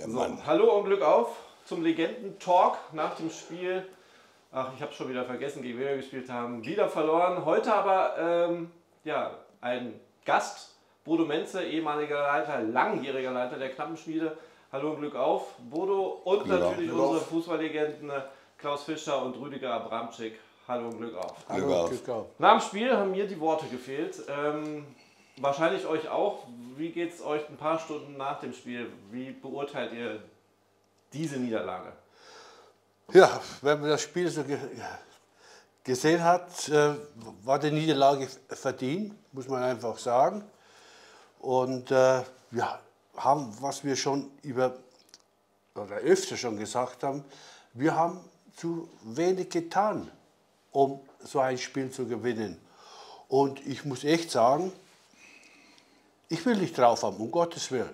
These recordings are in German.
So, hallo und Glück auf zum Legenden-Talk nach dem Spiel. Ach, ich habe schon wieder vergessen, gegen wen wir gespielt haben. Wieder verloren. Heute aber ja, ein Gast, Bodo Menze, ehemaliger Leiter, langjähriger Leiter der Knappenschmiede. Hallo und Glück auf, Bodo. Und Glück natürlich auf. unsere Fußballlegenden Klaus Fischer und Rüdiger Abramczyk. Hallo und Glück auf. Glück auf. Nach dem Spiel haben mir die Worte gefehlt. Wahrscheinlich euch auch. Wie geht es euch ein paar Stunden nach dem Spiel? Wie beurteilt ihr diese Niederlage? Ja, wenn man das Spiel so gesehen hat, war die Niederlage verdient, muss man einfach sagen. Und wir haben, was wir schon öfter schon gesagt haben, wir haben zu wenig getan, um so ein Spiel zu gewinnen. Und ich muss echt sagen, ich will nicht drauf haben, um Gottes Willen.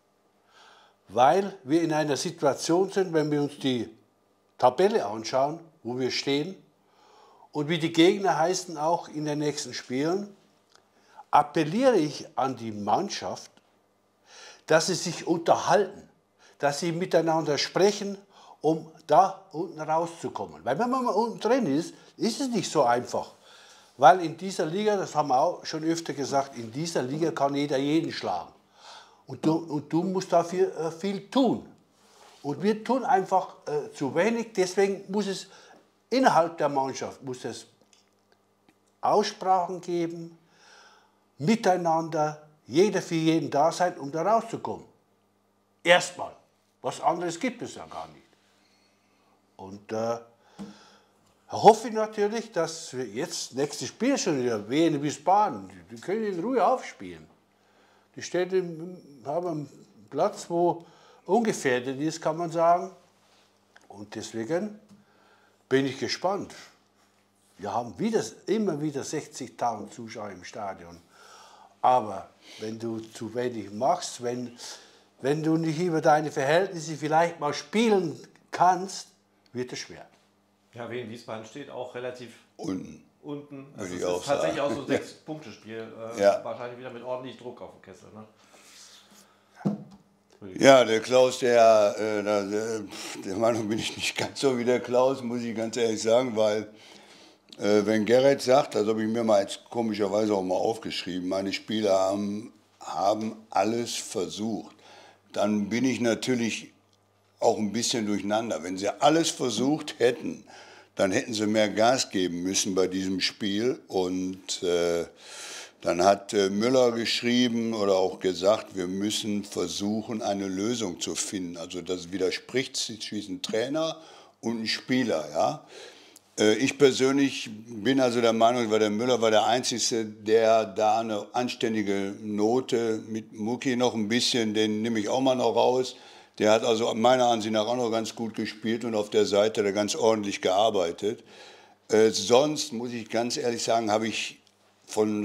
Weil wir in einer Situation sind, wenn wir uns die Tabelle anschauen, wo wir stehen und wie die Gegner heißen auch in den nächsten Spielen, appelliere ich an die Mannschaft, dass sie sich unterhalten, dass sie miteinander sprechen, um da unten rauszukommen. Weil wenn man mal unten drin ist, ist es nicht so einfach. Weil in dieser Liga, das haben wir auch schon öfter gesagt, in dieser Liga kann jeder jeden schlagen. Und du musst dafür viel tun. Und wir tun einfach zu wenig, deswegen muss es innerhalb der Mannschaft muss es Aussprachen geben, miteinander, jeder für jeden da sein, um da rauszukommen. Erstmal. Was anderes gibt es ja gar nicht. Und hoffe ich natürlich, dass wir jetzt, nächstes Spiel schon wieder, Wien Wiesbaden, die können in Ruhe aufspielen. Die haben einen Platz, wo ungefährdet ist, kann man sagen. Und deswegen bin ich gespannt. Wir haben immer wieder 60.000 Zuschauer im Stadion. Aber wenn du zu wenig machst, wenn du nicht über deine Verhältnisse vielleicht mal spielen kannst, wird es schwer. Ja, Wien Wiesbaden steht auch relativ unten. Würde Es ich auch ist tatsächlich sagen. auch so ein 6-Punkte-Spiel. Ja. Wahrscheinlich wieder mit ordentlich Druck auf dem Kessel. Ne? Ja, der Klaus, der Meinung bin ich nicht ganz so wie der Klaus, muss ich ganz ehrlich sagen, weil wenn Gerrit sagt, das habe ich mir mal jetzt komischerweise auch mal aufgeschrieben, meine Spieler haben alles versucht, dann bin ich natürlich auch ein bisschen durcheinander. Wenn sie alles versucht hätten, dann hätten sie mehr Gas geben müssen bei diesem Spiel. Und dann hat Müller geschrieben oder auch gesagt, wir müssen versuchen, eine Lösung zu finden. Also das widerspricht zwischen Trainer und Spieler. Ja? Ich persönlich bin also der Meinung, weil der Müller war der Einzige, der da eine anständige Note mit Mucki noch ein bisschen, den nehme ich auch mal noch raus. Der hat also meiner Ansicht nach auch noch ganz gut gespielt und auf der Seite hat er ganz ordentlich gearbeitet. Sonst muss ich ganz ehrlich sagen, habe ich von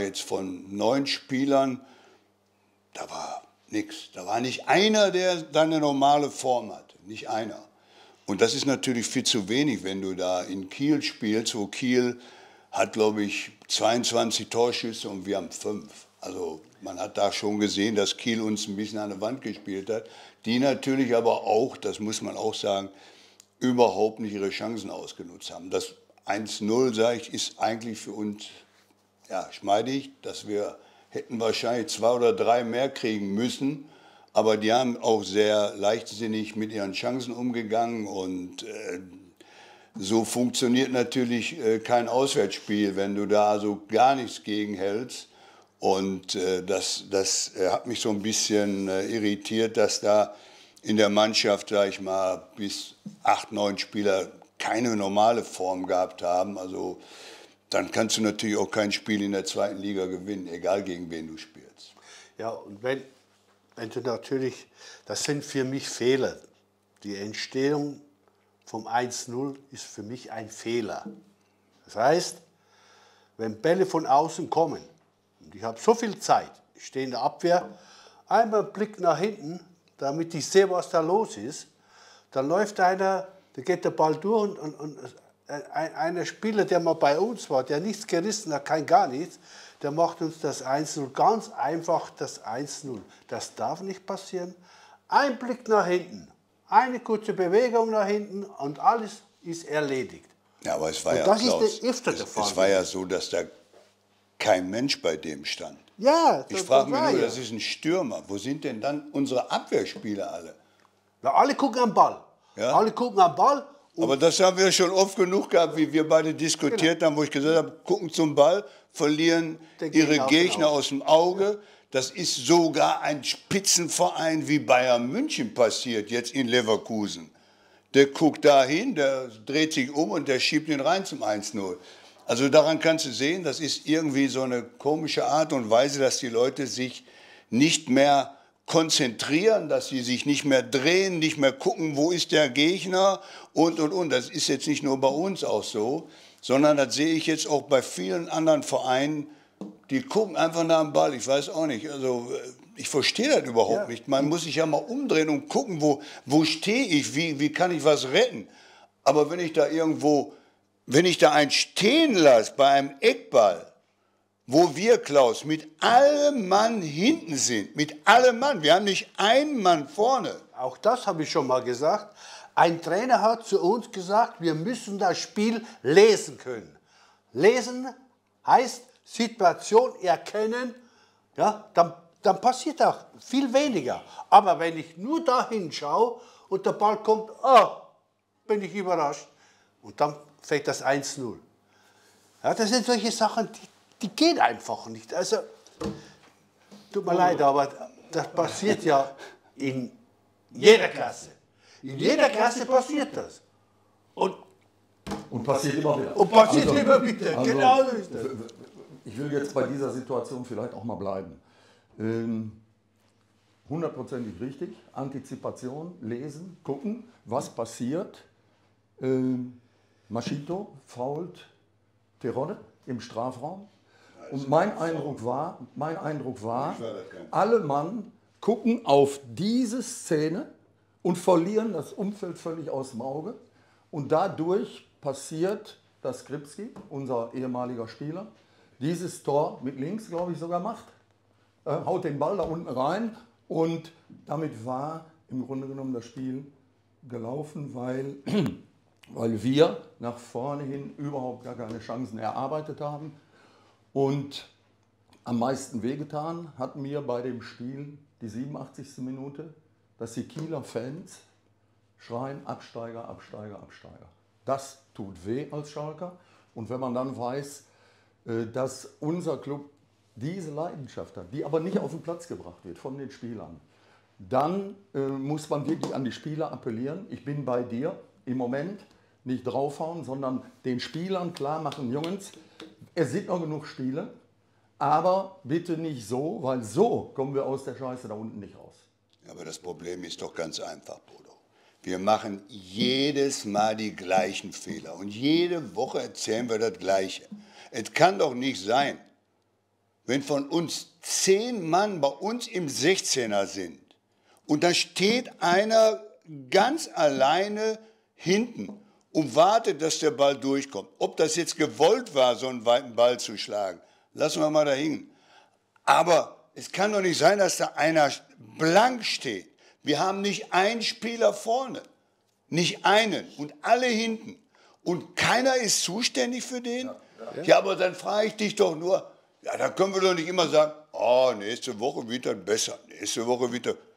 9 Spielern, da war nichts. Da war nicht einer, der dann eine normale Form hatte. Nicht einer. Und das ist natürlich viel zu wenig, wenn du da in Kiel spielst, wo Kiel hat, glaube ich, 22 Torschüsse und wir haben 5. Also man hat da schon gesehen, dass Kiel uns ein bisschen an der Wand gespielt hat. Die natürlich aber auch, das muss man auch sagen, überhaupt nicht ihre Chancen ausgenutzt haben. Das 1-0, sage ich, ist eigentlich für uns geschmeidig, dass wir hätten wahrscheinlich 2 oder 3 mehr kriegen müssen. Aber die haben auch sehr leichtsinnig mit ihren Chancen umgegangen. Und so funktioniert natürlich kein Auswärtsspiel, wenn du da so gar nichts gegenhältst. Und das hat mich so ein bisschen irritiert, dass da in der Mannschaft, sag ich mal, bis 8, 9 Spieler keine normale Form gehabt haben. Also dann kannst du natürlich auch kein Spiel in der 2. Liga gewinnen, egal gegen wen du spielst. Ja, und wenn du natürlich, das sind für mich Fehler. Die Entstehung vom 1-0 ist für mich ein Fehler. Das heißt, wenn Bälle von außen kommen, und ich habe so viel Zeit, ich stehe in der Abwehr, einmal einen Blick nach hinten, damit ich sehe, was da los ist, dann läuft einer, da geht der Ball durch und einer Spieler, der mal bei uns war, der nichts gerissen hat, kein gar nichts, der macht uns das 1-0, ganz einfach das 1-0. Das darf nicht passieren. ein Blick nach hinten, eine kurze Bewegung nach hinten und alles ist erledigt. Ja, aber es war Und ja, das Klaus, ist öfter der Fall. es war ja so, dass da kein Mensch bei dem stand. Ja, Ich frage mich war nur, ja. das ist ein Stürmer. Wo sind denn dann unsere Abwehrspieler alle? Ja, alle gucken am Ball. Ja? Alle gucken am Ball. Aber das haben wir schon oft genug gehabt, wie wir beide diskutiert haben, wo ich gesagt habe, gucken zum Ball, verlieren Den ihre Gegner Gegner aus dem Auge. Das ist sogar ein Spitzenverein wie Bayern München passiert, jetzt in Leverkusen. Der guckt dahin, der dreht sich um und der schiebt ihn rein zum 1-0. Also daran kannst du sehen, das ist irgendwie so eine komische Art und Weise, dass die Leute sich nicht mehr konzentrieren, dass sie sich nicht mehr drehen, nicht mehr gucken, wo ist der Gegner und. Das ist jetzt nicht nur bei uns auch so, sondern das sehe ich jetzt auch bei vielen anderen Vereinen, die gucken einfach nach dem Ball. Ich weiß auch nicht, also ich verstehe das überhaupt nicht. Man muss sich ja mal umdrehen und gucken, wo stehe ich, wie kann ich was retten. Aber wenn ich da irgendwo, wenn ich da einen stehen lasse bei einem Eckball, wo wir, Klaus, mit allem Mann hinten sind, mit allem Mann, wir haben nicht einen Mann vorne. Auch das habe ich schon mal gesagt. Ein Trainer hat zu uns gesagt, wir müssen das Spiel lesen können. Lesen heißt Situation erkennen, ja, dann passiert auch viel weniger. Aber wenn ich nur dahin schaue und der Ball kommt, bin ich überrascht. Und dann fällt das 1-0. Ja, das sind solche Sachen, die gehen einfach nicht. Also, tut mir leid, aber das passiert ja in jeder Klasse. In jeder Klasse passiert das. Und passiert immer wieder. Und passiert immer wieder. Also, Genau so ist das. Ich will jetzt bei dieser Situation vielleicht auch mal bleiben. 100%ig richtig. Antizipation, lesen, gucken, was passiert. Maschito fault Terodde im Strafraum. Und mein Eindruck war, alle Mann gucken auf diese Szene und verlieren das Umfeld völlig aus dem Auge. Und dadurch passiert, dass Skripski, unser ehemaliger Spieler, dieses Tor mit links, glaube ich, sogar macht. Haut den Ball da unten rein und damit war im Grunde genommen das Spiel gelaufen, weil wir nach vorne hin überhaupt gar keine Chancen erarbeitet haben. Und am meisten wehgetan hat mir bei dem Spiel die 87. Minute, dass die Kieler Fans schreien, Absteiger, Absteiger, Absteiger. Das tut weh als Schalker. Und wenn man dann weiß, dass unser Club diese Leidenschaft hat, die aber nicht auf den Platz gebracht wird von den Spielern, dann muss man wirklich an die Spieler appellieren. Ich bin bei dir im Moment, nicht draufhauen, sondern den Spielern klar machen, Jungs, es sind noch genug Spiele, aber bitte nicht so, weil so kommen wir aus der Scheiße da unten nicht raus. Aber das Problem ist doch ganz einfach, Bodo. Wir machen jedes Mal die gleichen Fehler und jede Woche erzählen wir das Gleiche. Es kann doch nicht sein, wenn von uns 10 Mann bei uns im 16er sind und da steht einer ganz alleine hinten und wartet, dass der Ball durchkommt. Ob das jetzt gewollt war, so einen weiten Ball zu schlagen, lassen wir mal dahin. Aber es kann doch nicht sein, dass da einer blank steht. Wir haben nicht einen Spieler vorne, nicht einen und alle hinten. Und keiner ist zuständig für den? Ja, aber dann frage ich dich doch nur, ja, da können wir doch nicht immer sagen, oh, nächste Woche wird das besser, nächste Woche wird das...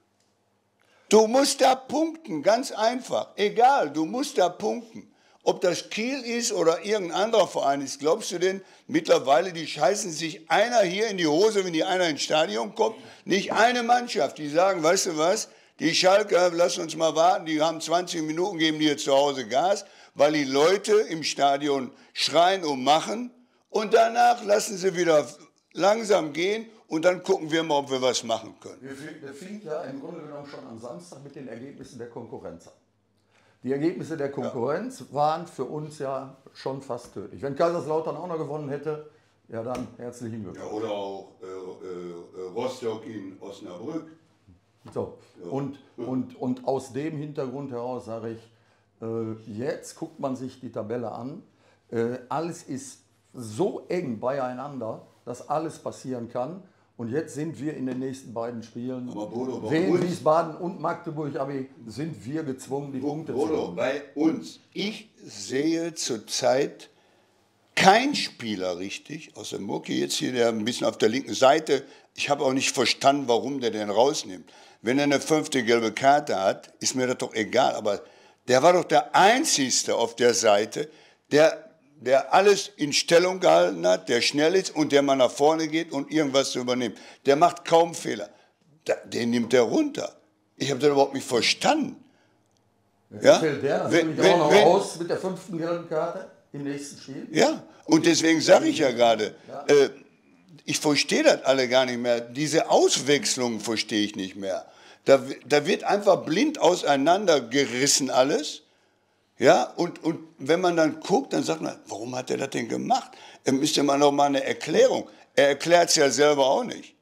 Du musst da punkten, ganz einfach. Egal, du musst da punkten. Ob das Kiel ist oder irgendein anderer Verein ist, glaubst du denn, mittlerweile, die scheißen sich einer hier in die Hose, wenn die einer ins Stadion kommt? Nicht eine Mannschaft, die sagen, weißt du was, die Schalker, lass uns mal warten, die haben 20 Minuten, geben die jetzt zu Hause Gas, weil die Leute im Stadion schreien und machen und danach lassen sie wieder langsam gehen. Und dann gucken wir mal, ob wir was machen können. Wir fingen ja im Grunde genommen schon am Samstag mit den Ergebnissen der Konkurrenz an. Die Ergebnisse der Konkurrenz waren für uns ja schon fast tödlich. Wenn Kaiserslautern auch noch gewonnen hätte, ja dann herzlichen Glückwunsch. Ja, oder auch Rostock in Osnabrück. So. Und aus dem Hintergrund heraus sage ich, jetzt guckt man sich die Tabelle an. Alles ist so eng beieinander, dass alles passieren kann. Und jetzt sind wir in den nächsten beiden Spielen, Aber Bodo, bei Wien, uns- Wiesbaden und Magdeburg, sind wir gezwungen, die Punkte zu Bodo, holen. bei uns. Ich sehe zurzeit kein Spieler richtig, außer Murki jetzt hier, der ein bisschen auf der linken Seite. Ich habe auch nicht verstanden, warum der den rausnimmt. Wenn er eine 5. gelbe Karte hat, ist mir das doch egal. Aber der war doch der Einzige auf der Seite, der alles in Stellung gehalten hat, der schnell ist und der mal nach vorne geht und irgendwas zu übernehmen. Der macht kaum Fehler. Den nimmt er runter. Ich habe das überhaupt nicht verstanden. Jetzt fällt der natürlich auch noch aus mit der 5. gelben Karte im nächsten Spiel. Ja, und deswegen sage ich ja gerade, ich verstehe das alle gar nicht mehr. Diese Auswechslungen verstehe ich nicht mehr. Da wird einfach blind auseinandergerissen alles. Ja, und wenn man dann guckt, dann sagt man, warum hat er das denn gemacht? Er müsste mal noch mal eine Erklärung. Er erklärt es ja selber auch nicht.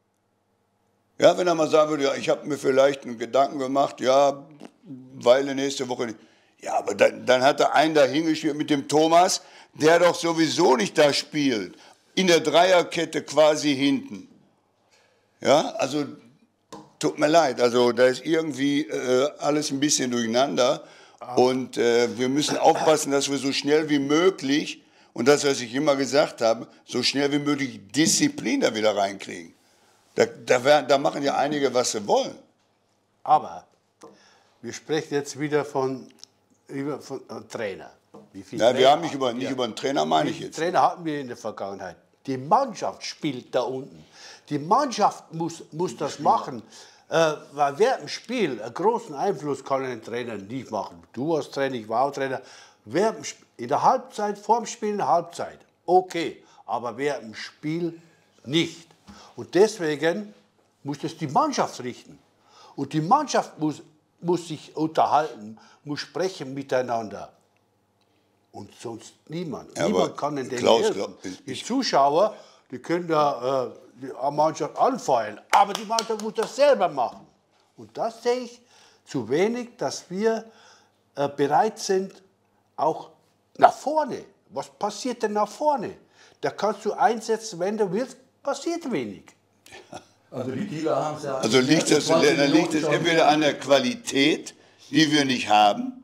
Ja, wenn er mal sagen würde, ja, ich habe mir vielleicht einen Gedanken gemacht, ja, weil nächste Woche nicht. Ja, aber dann hat er einen da hingespielt mit dem Thomas, der doch sowieso nicht da spielt. In der Dreierkette quasi hinten. Ja, also tut mir leid, also da ist irgendwie alles ein bisschen durcheinander. Und wir müssen aufpassen, dass wir so schnell wie möglich, und das, was ich immer gesagt habe, so schnell wie möglich Disziplin da wieder reinkriegen. Da machen ja einige, was sie wollen. Aber wir sprechen jetzt wieder von Trainer. Wie viel Ja, wir Trainer haben nicht über einen Trainer, meine ich jetzt. Trainer hatten wir in der Vergangenheit. Die Mannschaft spielt da unten. Die Mannschaft muss das machen. Weil während dem Spiel einen großen Einfluss kann ein Trainer nicht machen. Du warst Trainer, ich war auch Trainer. In der Halbzeit, vor dem Spiel in der Halbzeit, okay. Aber während dem Spiel nicht. Und deswegen muss das die Mannschaft richten. Und die Mannschaft muss sich unterhalten, muss sprechen miteinander. Und sonst niemand. Ja, Niemand kann in den Klaus, helfen. Die Zuschauer, die können da die Mannschaft anfeuern. Aber die Mannschaft muss das selber machen. Und das sehe ich zu wenig, dass wir bereit sind, auch nach vorne. Was passiert denn nach vorne? Da kannst du einsetzen, wenn du willst, passiert wenig. Also die Kieler haben es ja... Also liegt es entweder an der Qualität, die wir nicht haben,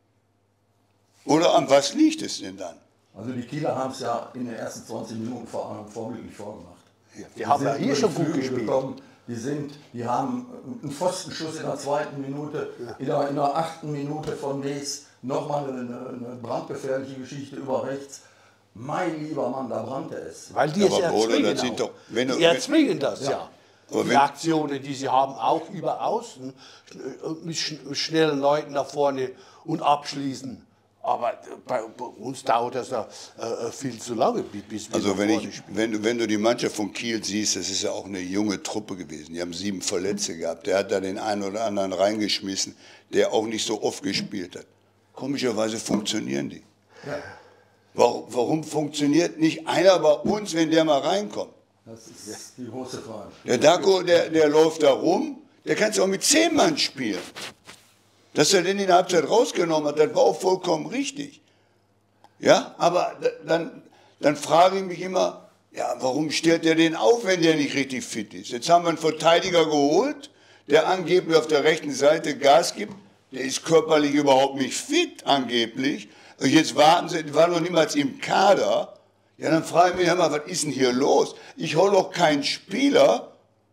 oder an was liegt es denn dann? Also die Kieler haben es ja in den ersten 20 Minuten vorbildlich vorgemacht. Die haben ja hier schon gut Flügel gespielt. bekommen. Die haben einen Pfostenschuss in der 2. Minute, in der 8. Minute von Nees nochmal eine brandgefährliche Geschichte über rechts. Mein lieber Mann, da brannte es. Weil die Ja, es aber Bruder, erzwingen das sind auch. doch- wenn du- Die erzwingen das, ja. Aber Die wenn- Aktionen, die sie haben, auch über Außen, mit schnellen Leuten nach vorne und abschließen. Aber bei uns dauert das ja viel zu lange, bis wir Also nach vorne spielen. wenn du die Mannschaft von Kiel siehst, das ist ja auch eine junge Truppe gewesen. Die haben 7 Verletzte gehabt. Der hat da den einen oder anderen reingeschmissen, der auch nicht so oft gespielt hat. Komischerweise funktionieren die. Ja, Warum funktioniert nicht einer bei uns, wenn der mal reinkommt? das ist die große Frage. Der Daco, der läuft da rum, der kann es auch mit 10 Mann spielen. Dass er den in der Halbzeit rausgenommen hat, das war auch vollkommen richtig. Ja, aber dann frage ich mich immer, ja, warum stellt der den auf, wenn der nicht richtig fit ist? Jetzt haben wir einen Verteidiger geholt, der angeblich auf der rechten Seite Gas gibt. Der ist körperlich überhaupt nicht fit, angeblich. Und jetzt warten sie, die waren noch niemals im Kader. Ja, dann frage ich mich immer, was ist denn hier los? Ich hole doch keinen Spieler,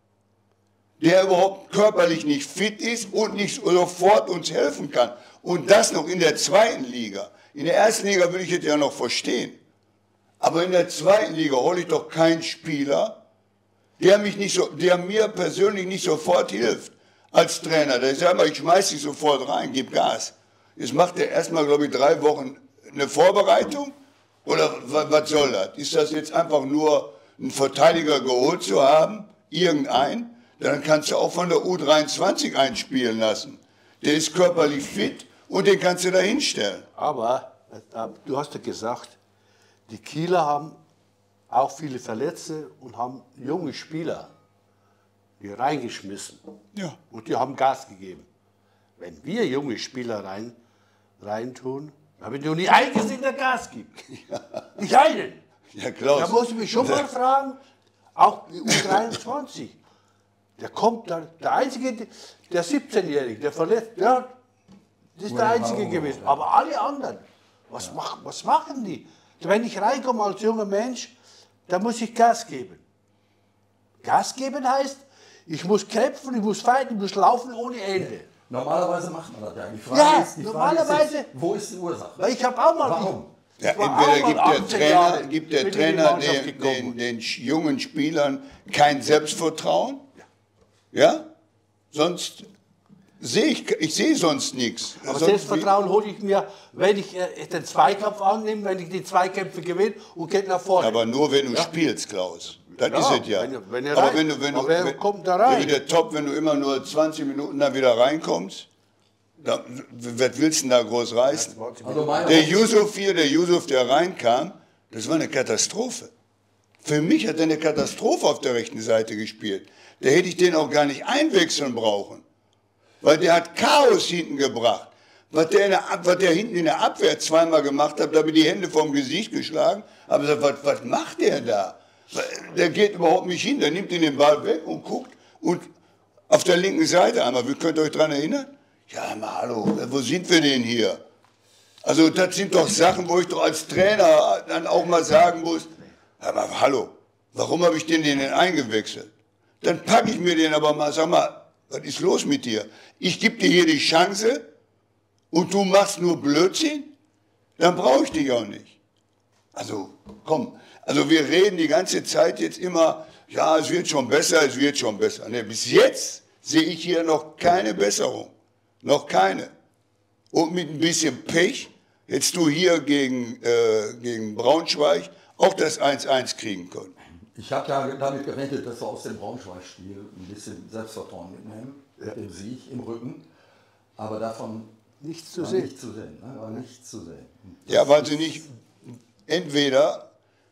der überhaupt körperlich nicht fit ist und nicht sofort uns helfen kann. Und das noch in der 2. Liga. In der 1. Liga würde ich es ja noch verstehen. Aber in der 2. Liga hole ich doch keinen Spieler, der mir persönlich nicht sofort hilft als Trainer. Der sagt mal, ich schmeiße dich sofort rein, gib Gas. Jetzt macht er erstmal, glaube ich, 3 Wochen eine Vorbereitung. Oder was soll das? Ist das jetzt einfach nur einen Verteidiger geholt zu haben? Irgendein? Dann kannst du auch von der U23 einspielen lassen. Der ist körperlich fit und den kannst du da hinstellen. Aber du hast ja gesagt, die Kieler haben auch viele Verletzte und haben junge Spieler, die reingeschmissen. Ja. Und die haben Gas gegeben. Wenn wir junge Spieler reintun, habe ich noch nie einen gesehen, der Gas gibt. Nicht einen. Ja, Klaus. Da muss ich mich schon mal fragen, Auch die U23. Der kommt dann, der Einzige, der 17-Jährige, der verletzt, ja, das ist der Einzige gewesen. Aber alle anderen, was machen die? Wenn ich reinkomme als junger Mensch, dann muss ich Gas geben. Gas geben heißt, ich muss kämpfen, ich muss fighten, ich muss laufen ohne Ende. Normalerweise macht man das ja. Die Frage ist normalerweise, wo ist die Ursache? Weil ich habe auch mal... Warum? Ja, entweder gibt der Trainer den jungen Spielern kein Selbstvertrauen, ja, sonst ich sehe sonst nichts. Aber Selbstvertrauen hole ich mir, wenn ich den Zweikampf annehme, wenn ich die Zweikämpfe gewinne und geht nach vorne. Aber nur wenn du spielst, Klaus. Das ist es ja. Aber wer kommt da rein? Wenn du immer nur 20 Minuten dann wieder reinkommst, dann, was willst du denn da groß reißen? Also der Yusuf, der reinkam, das war eine Katastrophe. Für mich hat er eine Katastrophe auf der rechten Seite gespielt. Da hätte ich den auch gar nicht einwechseln brauchen. Weil der hat Chaos hinten gebracht. Was der hinten in der Abwehr zweimal gemacht hat, da habe ich die Hände vorm Gesicht geschlagen. Aber gesagt, was macht der da? Der geht überhaupt nicht hin. Der nimmt den Ball weg und guckt. Und auf der linken Seite einmal, könnt ihr euch daran erinnern? Ja, mal hallo, wo sind wir denn hier? Also das sind doch Sachen, wo ich doch als Trainer dann auch mal sagen muss, ja, mal, hallo, warum habe ich den eingewechselt? Dann packe ich mir den aber mal, sag mal, was ist los mit dir? Ich gebe dir hier die Chance und du machst nur Blödsinn? Dann brauche ich dich auch nicht. Also komm, also wir reden die ganze Zeit jetzt immer, ja, es wird schon besser, es wird schon besser. Ne, bis jetzt sehe ich hier noch keine Besserung. Noch keine. Und mit ein bisschen Pech hättest du hier gegen Braunschweig auch das 1-1 kriegen können. Ich habe ja damit gerechnet, dass wir aus dem Braunschweig-Spiel ein bisschen Selbstvertrauen mitnehmen, mit dem Sieg im Rücken. Aber davon nichts zu sehen. War nichts zu sehen. Ja, weil sie nicht, entweder,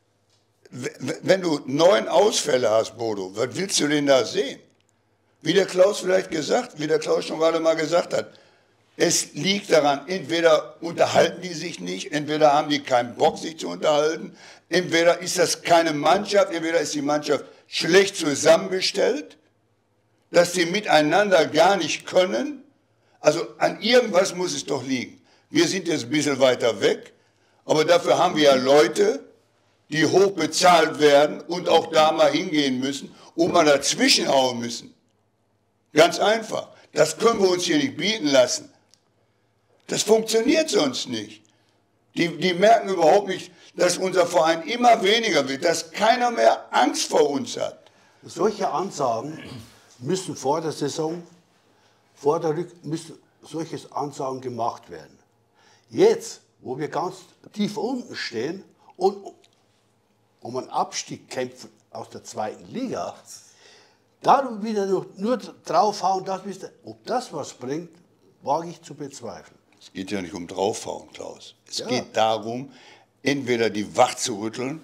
wenn du 9 Ausfälle hast, Bodo, was willst du denn da sehen? Wie der Klaus schon gerade mal gesagt hat, es liegt daran, entweder unterhalten die sich nicht, entweder haben die keinen Bock, sich zu unterhalten, entweder ist das keine Mannschaft, entweder ist die Mannschaft schlecht zusammengestellt, dass die miteinander gar nicht können. Also an irgendwas muss es doch liegen. Wir sind jetzt ein bisschen weiter weg, aber dafür haben wir ja Leute, die hoch bezahlt werden und auch da mal hingehen müssen und mal dazwischen hauen müssen. Ganz einfach. Das können wir uns hier nicht bieten lassen. Das funktioniert sonst nicht. Die merken überhaupt nicht, dass unser Verein immer weniger wird, dass keiner mehr Angst vor uns hat. Solche Ansagen müssen vor der Saison, müssen solche Ansagen gemacht werden. Jetzt, wo wir ganz tief unten stehen und um einen Abstieg kämpfen aus der 2. Liga, dann wieder nur draufhauen, ob das was bringt, wage ich zu bezweifeln. Es geht ja nicht um draufhauen, Klaus. Es geht darum, entweder die wach zu rütteln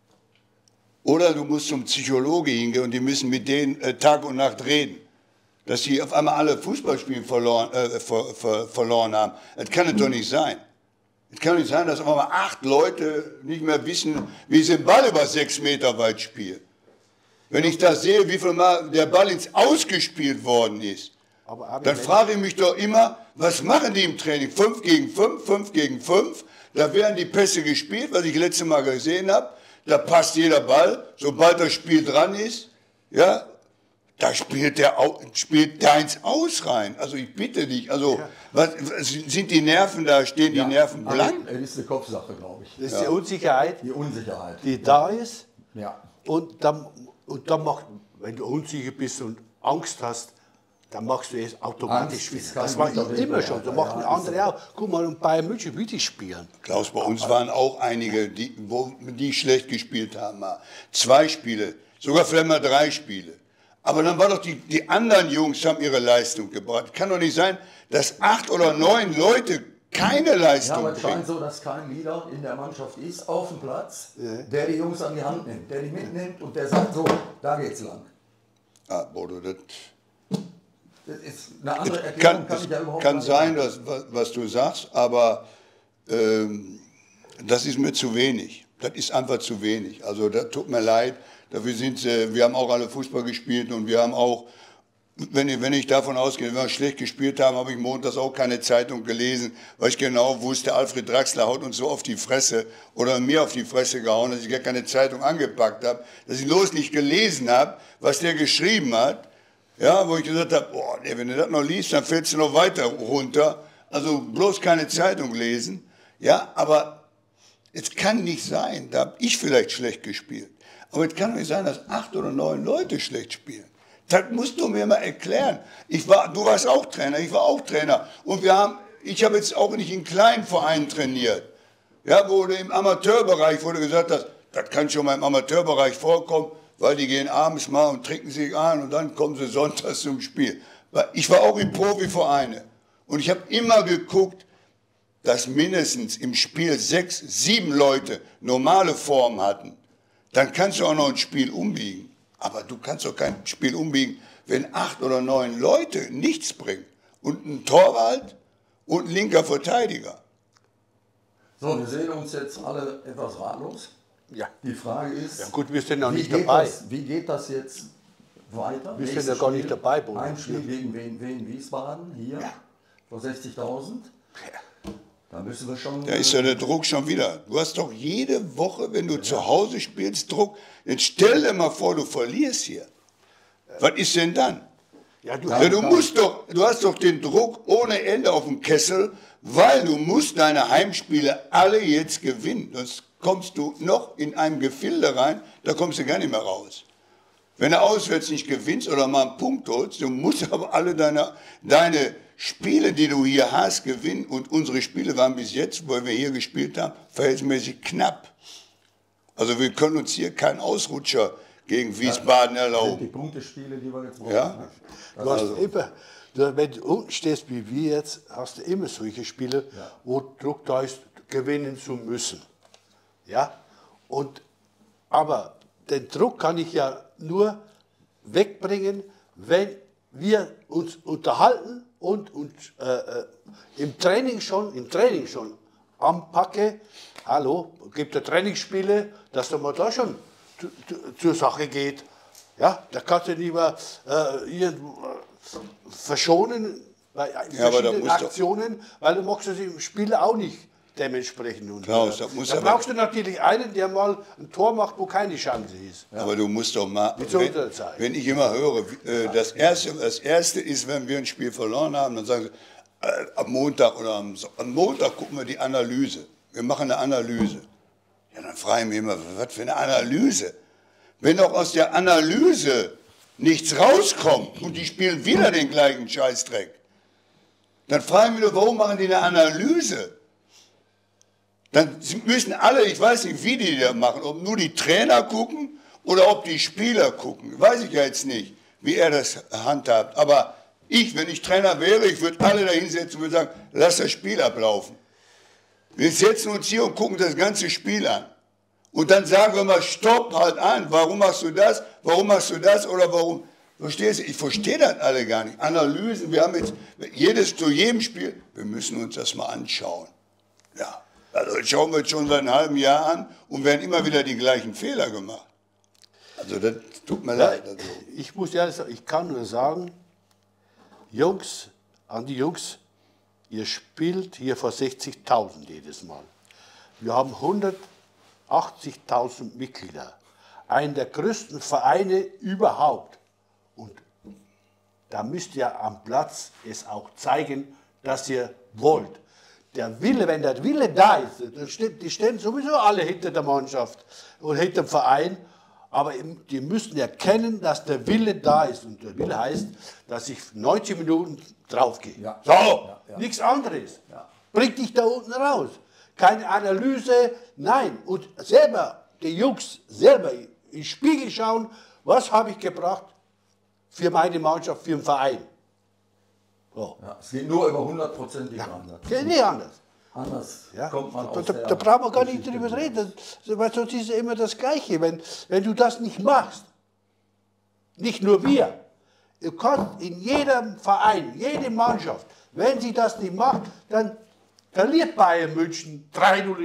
oder du musst zum Psychologe hingehen und die müssen mit denen Tag und Nacht reden. Dass sie auf einmal alle Fußballspiele verloren haben. Das kann es doch nicht sein. Es kann nicht sein, dass auf einmal 8 Leute nicht mehr wissen, wie sie den Ball über 6 Meter weit spielen. Wenn ich da sehe, wie viel Mal der Ball ins Ausgespielt worden ist, dann frage ich mich doch immer, was machen die im Training? 5 gegen 5, 5 gegen 5, da werden die Pässe gespielt, was ich letztes Mal gesehen habe, da passt jeder Ball, sobald das Spiel dran ist, ja, da spielt deins aus rein. Also ich bitte dich, also was, sind die Nerven da, stehen die Nerven blank? Das ist eine Kopfsache, glaube ich. Das ist die Unsicherheit, die da ist. Ja. Und dann wenn du unsicher bist und Angst hast, dann machst du es automatisch wieder. Das war immer schon, so machen andere auch. Guck mal, und Bayern München, wie die spielen. Klaus, bei uns waren auch einige, die schlecht gespielt haben. 2 Spiele, sogar vielleicht mal 3 Spiele. Aber dann war doch die anderen Jungs haben ihre Leistung gebracht. Kann doch nicht sein, dass 8 oder 9 Leute keine Leistung bringen. Ja, aber es scheint bringen. so, dass kein Leader in der Mannschaft ist, auf dem Platz, der die Jungs an die Hand nimmt, der die mitnimmt und der sagt so, da geht's lang. Ah, Bodo, das ist eine andere Erklärung, kann ich ja überhaupt kann nicht sein, sagen. was du sagst, aber das ist mir zu wenig. Das ist einfach zu wenig. Also das tut mir leid, Dafür wir haben auch alle Fußball gespielt und wir haben auch, wenn ich davon ausgehe, wenn wir schlecht gespielt haben, habe ich montags auch keine Zeitung gelesen, weil ich genau wusste, Alfred Draxler haut uns so auf die Fresse oder mir auf die Fresse gehauen, dass ich gar keine Zeitung angepackt habe, dass ich nicht gelesen habe, was der geschrieben hat. Ja, wo ich gesagt habe, boah, wenn du das noch liest, dann fällst du noch weiter runter. Also bloß keine Zeitung lesen. Ja, aber es kann nicht sein, da habe ich vielleicht schlecht gespielt. Aber es kann nicht sein, dass 8 oder 9 Leute schlecht spielen. Das musst du mir mal erklären. Du warst auch Trainer, ich war auch Trainer. Und ich habe jetzt auch nicht in kleinen Vereinen trainiert. Ja, wo du im Amateurbereich, wo du gesagt hast, das kann schon mal im Amateurbereich vorkommen, weil die gehen abends mal und trinken sich an und dann kommen sie sonntags zum Spiel. Ich war auch in Profivereine und ich habe immer geguckt, dass mindestens im Spiel 6, 7 Leute normale Form hatten. Dann kannst du auch noch ein Spiel umbiegen. Aber du kannst doch kein Spiel umbiegen, wenn 8 oder 9 Leute nichts bringen. Und ein Torwart und ein linker Verteidiger. So, wir sehen uns jetzt alle etwas ratlos. Ja. Die Frage ist, Ja gut, wir sind noch nicht dabei. Wie geht das jetzt weiter? Wir sind ja gar nicht dabei, Bruder. Ein Spiel gegen Wien Wiesbaden, hier, vor 60.000. Da müssen wir schon... Da ist ja der Druck schon wieder. Du hast doch jede Woche, wenn du zu Hause spielst, Druck. Jetzt stell dir mal vor, du verlierst hier. Was ist denn dann? Ja, du hast doch den Druck ohne Ende auf dem Kessel, weil du musst deine Heimspiele alle jetzt gewinnen. Sonst kommst du noch in einem Gefilde rein, da kommst du gar nicht mehr raus. Wenn du auswärts nicht gewinnst oder mal einen Punkt holst, du musst aber alle deine Spiele, die du hier hast, gewinnen. Und unsere Spiele waren bis jetzt, wo wir hier gespielt haben, verhältnismäßig knapp. Also wir können uns hier keinen Ausrutscher gegen Wiesbaden erlauben. Das sind die Punktespiele, die wir jetzt brauchen. Ja? Du hast immer, wenn du unten stehst wie wir jetzt, hast du immer solche Spiele, wo Druck da ist, gewinnen zu müssen. Ja? Aber den Druck kann ich ja nur wegbringen, wenn wir uns unterhalten und im Training schon anpacke. Hallo, gibt es Trainingsspiele, dass man da schon zur Sache geht. Ja, da kannst du nicht mehr verschonen bei verschiedenen Aktionen, weil du machst es im Spiel auch nicht dementsprechend. Und, Klaus, da brauchst du natürlich einen, der mal ein Tor macht, wo keine Chance ist. Ja. Aber du musst doch mal, wenn ich immer höre, das Erste ist, wenn wir ein Spiel verloren haben, dann sagen sie, am Montag am Montag gucken wir die Analyse. Wir machen eine Analyse. Ja, dann frage ich mich immer, was für eine Analyse? Wenn doch aus der Analyse nichts rauskommt und die spielen wieder den gleichen Scheißdreck, dann frage ich mich, warum machen die eine Analyse? Dann müssen alle, ich weiß nicht, wie die das machen, ob nur die Trainer gucken oder ob die Spieler gucken. Weiß ich ja jetzt nicht, wie er das handhabt. Aber wenn ich Trainer wäre, ich würde alle da hinsetzen und würde sagen, lass das Spiel ablaufen. Wir setzen uns hier und gucken das ganze Spiel an. Und dann sagen wir mal, stopp, halt an, warum machst du das, oder warum, verstehst du, ich verstehe das alle gar nicht. Analysen, wir haben jetzt zu jedem Spiel, wir müssen uns das mal anschauen. Ja, also das schauen wir jetzt schon seit einem halben Jahr an und werden immer wieder die gleichen Fehler gemacht. Also das tut mir leid. Also. Ich muss ehrlich sagen, ich kann nur sagen, an die Jungs, ihr spielt hier vor 60.000 jedes Mal. Wir haben 180.000 Mitglieder, einen der größten Vereine überhaupt. Und da müsst ihr am Platz es auch zeigen, dass ihr wollt. Der Wille, wenn der Wille da ist, die stehen sowieso alle hinter der Mannschaft und hinter dem Verein, aber die müssen erkennen, dass der Wille da ist. Und der Wille heißt, dass ich 90 Minuten draufgehe. Ja. So, nichts anderes. Ja. Bring dich da unten raus. Keine Analyse, nein. Und selber, die Jungs selber in den Spiegel schauen, was habe ich gebracht für meine Mannschaft, für den Verein. So. Ja, es geht nur über 100% nicht anders. Geht nicht anders. Anders Ja? kommt man aus Da brauchen wir gar nicht drüber reden, weil sonst ist es immer das Gleiche. Wenn du das nicht machst, nicht nur wir, ihr könnt in jedem Verein, jede Mannschaft, wenn sie das nicht macht, dann verliert Bayern München 3-0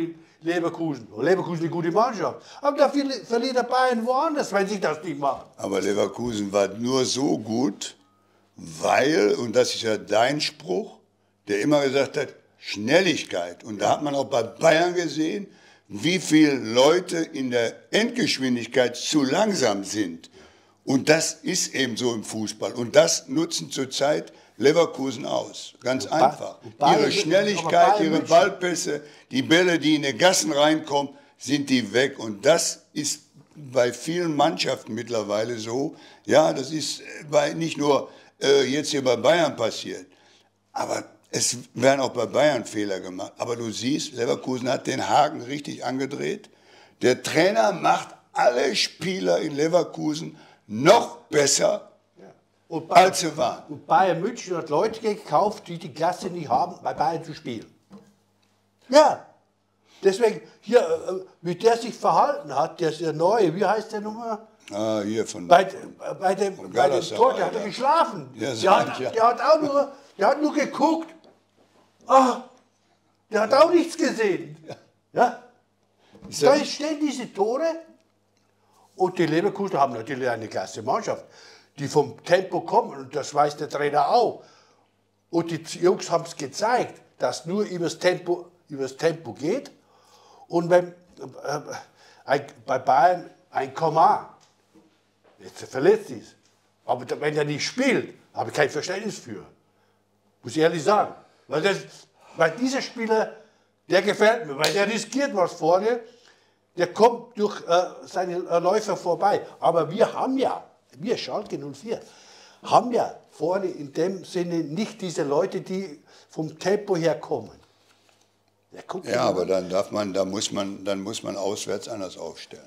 Leverkusen. Leverkusen ist eine gute Mannschaft. Aber da verliert der Bayern woanders, wenn sie das nicht machen. Aber Leverkusen war nur so gut, weil, und das ist ja dein Spruch, der immer gesagt hat, Schnelligkeit. Und da hat man auch bei Bayern gesehen, wie viele Leute in der Endgeschwindigkeit zu langsam sind. Und das ist eben so im Fußball. Und das nutzen zurzeit Leverkusen aus. Ganz einfach. Ihre Schnelligkeit, ihre Ballpässe, die Bälle, die in die Gassen reinkommen, sind die weg. Und das ist bei vielen Mannschaften mittlerweile so. Ja, das ist nicht nur jetzt hier bei Bayern passiert. Aber es werden auch bei Bayern Fehler gemacht. Aber du siehst, Leverkusen hat den Haken richtig angedreht. Der Trainer macht alle Spieler in Leverkusen noch besser, als sie waren. Und Bayern München hat Leute gekauft, die die Klasse nicht haben, bei Bayern zu spielen. Ja, deswegen, hier, wie der sich verhalten hat, der ist der Neue, wie heißt der nochmal? Ah, hier von Bei dem Tor, der hat er geschlafen. Ja, der hat nur geguckt. Ah, der hat auch nichts gesehen. Ja? Da stehen diese Tore und die Leverkusen haben natürlich eine klasse Mannschaft, die vom Tempo kommen und das weiß der Trainer auch. Und die Jungs haben es gezeigt, dass nur übers Tempo geht. Und wenn bei Bayern ein Coman jetzt verletzt ist, aber wenn er nicht spielt, habe ich kein Verständnis für. Muss ich ehrlich sagen. Weil dieser Spieler, der gefällt mir, weil der riskiert was vorne, der kommt durch seine Läufer vorbei. Aber wir Schalke 04, haben ja vorne in dem Sinne nicht diese Leute, die vom Tempo her kommen. Ja, aber dann muss man auswärts anders aufstellen.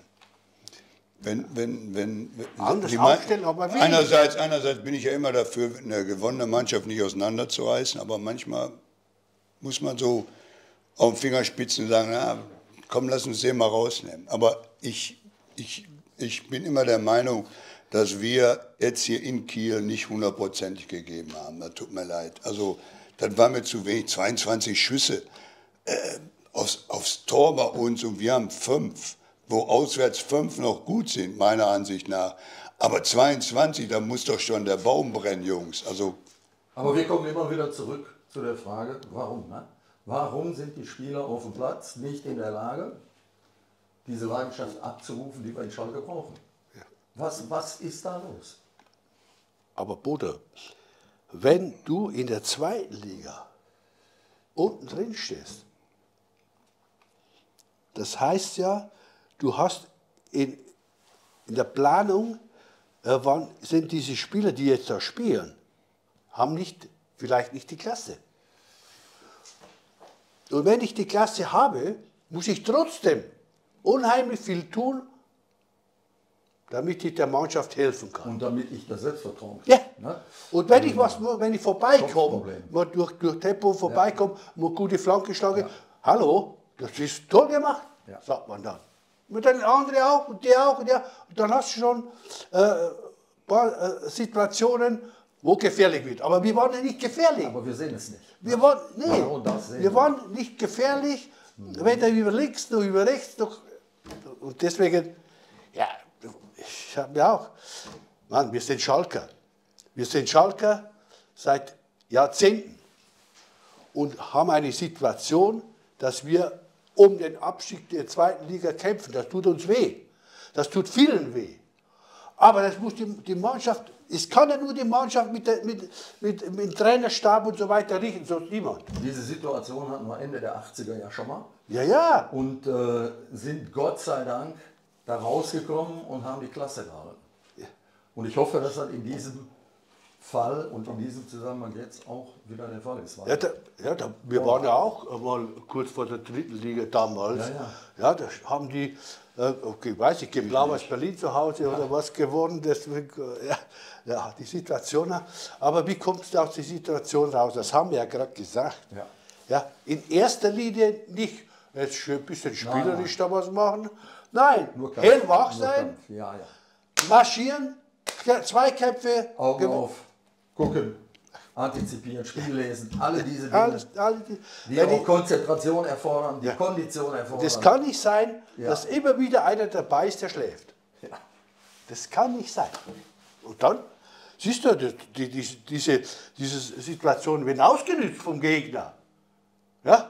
Aufstellen, aber wie? Einerseits bin ich ja immer dafür, eine gewonnene Mannschaft nicht auseinanderzureißen, aber manchmal muss man so auf den Fingerspitzen sagen, na, komm, lass uns den mal rausnehmen. Aber ich bin immer der Meinung, dass wir jetzt hier in Kiel nicht 100%ig gegeben haben. Das tut mir leid. Also das war mir zu wenig. 22 Schüsse aufs Tor bei uns und wir haben 5. Wo auswärts 5 noch gut sind, meiner Ansicht nach. Aber 22, da muss doch schon der Baum brennen, Jungs. Also aber wir kommen immer wieder zurück zu der Frage, warum? Ne? Warum sind die Spieler auf dem Platz nicht in der Lage, diese Leidenschaft abzurufen, die wir in Schalke brauchen? Ja. Was ist da los? Aber Bruder, wenn du in der zweiten Liga unten drin stehst, das heißt ja, du hast in der Planung, wann sind diese Spieler, die jetzt da spielen, haben vielleicht nicht die Klasse. Und wenn ich die Klasse habe, muss ich trotzdem unheimlich viel tun, damit ich der Mannschaft helfen kann. Und damit ich das Selbstvertrauen kriege. Ja. Ne? Und wenn ich vorbeikomme, mal durch Tempo vorbeikomme, mal gute Flanke schlage, ja. Hallo, das ist toll gemacht, ja. Sagt man dann. Mit den anderen auch und der auch und der. Und dann hast du schon Situationen, wo gefährlich wird. Aber wir waren ja nicht gefährlich. Aber wir sehen es nicht. Wir waren nicht gefährlich, weder über links noch über rechts. Und deswegen, ja, ich habe ja auch, Mann, wir sind Schalker. Wir sind Schalker seit Jahrzehnten und haben eine Situation, dass wir um den Abstieg der zweiten Liga kämpfen. Das tut uns weh. Das tut vielen weh. Aber das muss die Mannschaft, es kann ja nur die Mannschaft mit dem Trainerstab und so weiter richten, sonst niemand. Diese Situation hatten wir Ende der 80er ja schon mal. Ja, ja. Und sind Gott sei Dank da rausgekommen und haben die Klasse gehalten. Ja. Und ich hoffe, dass das in diesem Fall und in diesem Zusammenhang jetzt auch wieder der Fall ist. Wir waren ja auch mal kurz vor der dritten Liga damals. Ja, da haben die, weiß ich, gegen Blau-Weiß Berlin zu Hause oder was gewonnen. Deswegen, die Situation. Aber wie kommst du aus der Situation raus? Das haben wir ja gerade gesagt. Ja, in erster Linie nicht jetzt schön ein bisschen spielerisch da was machen. Nein, hellwach sein, marschieren, Zweikämpfe. Augen auf, gucken. antizipieren, Spiel lesen, alle diese Dinge, Alle die auch Konzentration erfordern, die Kondition erfordern. Das kann nicht sein, dass immer wieder einer dabei ist, der schläft. Ja. Das kann nicht sein. Und dann, siehst du, diese Situation werden ausgenutzt vom Gegner. Ja?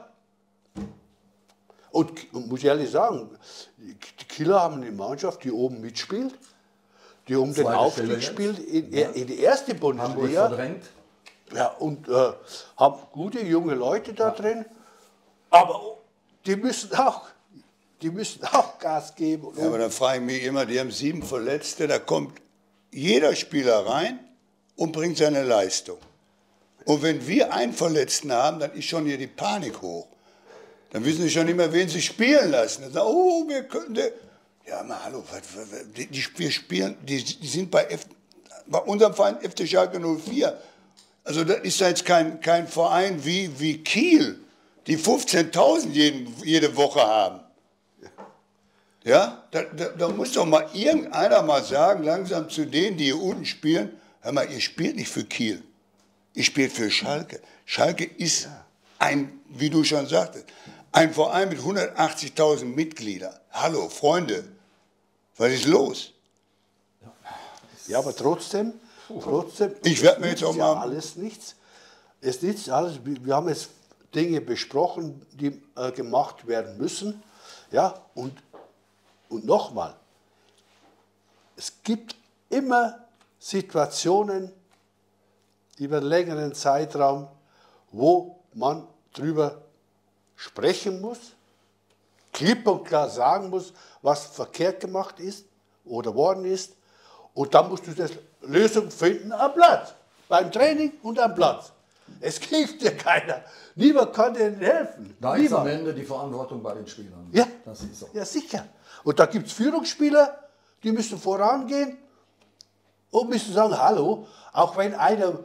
Und muss ich ehrlich sagen, die Kieler haben eine Mannschaft, die oben mitspielt, die um den Zweite Stelle Aufstieg jetzt. spielt in die erste Hamburg Bundesliga. verdrängt. Ja, und haben gute junge Leute da drin, aber die müssen auch Gas geben. Ja, aber dann frage ich mich immer, die haben 7 Verletzte, da kommt jeder Spieler rein und bringt seine Leistung. Und wenn wir einen Verletzten haben, dann ist schon hier die Panik hoch. Dann wissen sie schon nicht mehr, wen sie spielen lassen. Dann sagen, oh, wir könnten... Ja, mal hallo, wir spielen, die sind bei unserem Verein FC Schalke 04. Also das ist jetzt kein Verein wie Kiel, die 15.000 jede Woche haben. Ja, da muss doch mal irgendeiner mal sagen, langsam zu denen, die hier unten spielen, hör mal, ihr spielt nicht für Kiel, ihr spielt für Schalke. Schalke ist ein, wie du schon sagtest, ein Verein mit 180.000 Mitgliedern. Hallo, Freunde, was ist los? Ja, aber trotzdem Ich werde mir jetzt nützt auch ja mal... alles nichts. Es nützt alles. Wir haben jetzt Dinge besprochen, die gemacht werden müssen. Ja, und nochmal, es gibt immer Situationen über einen längeren Zeitraum, wo man drüber sprechen muss, klipp und klar sagen muss, was verkehrt gemacht ist oder worden ist. Und dann musst du das Lösung finden am Platz, beim Training und am Platz. Es hilft dir keiner. Niemand kann dir helfen. Da ist am Niemand. Ende die Verantwortung bei den Spielern. Ja. Das ist so. Ja, sicher. Und da gibt es Führungsspieler, die müssen vorangehen und müssen sagen, hallo, auch wenn einer,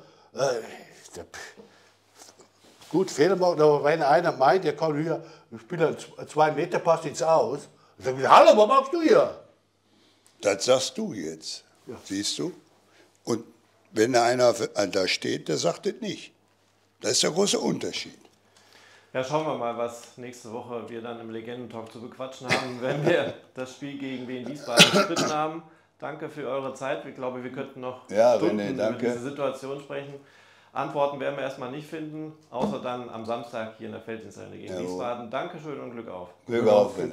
gut, Fehler macht, aber wenn einer meint, der kann hier, spielt 2 Meter, passt ins Aus, dann sagt er, hallo, was machst du hier? Das sagst du jetzt, siehst du? Und wenn einer da steht, der sagt es nicht. Das ist der große Unterschied. Ja, schauen wir mal, was nächste Woche wir dann im Legendentalk zu bequatschen haben, wenn wir das Spiel gegen Wien Wiesbaden bestritten haben. Danke für eure Zeit. Ich glaube, wir könnten noch Stunden René, über danke. diese Situation sprechen. Antworten werden wir erstmal nicht finden, außer dann am Samstag hier in der Felddiensthalle gegen Wiesbaden. Dankeschön und Glück auf. Glück auf, René.